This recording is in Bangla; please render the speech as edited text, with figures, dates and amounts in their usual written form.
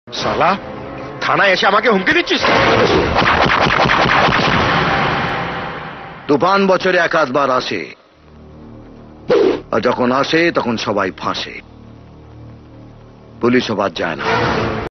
শালা থানায় এসে আমাকে হুমকি দিচ্ছিস? তুফান বছরে এক আধবার আসে, আর যখন আসে তখন সবাই ফাঁসে, পুলিশ আবার যায় না।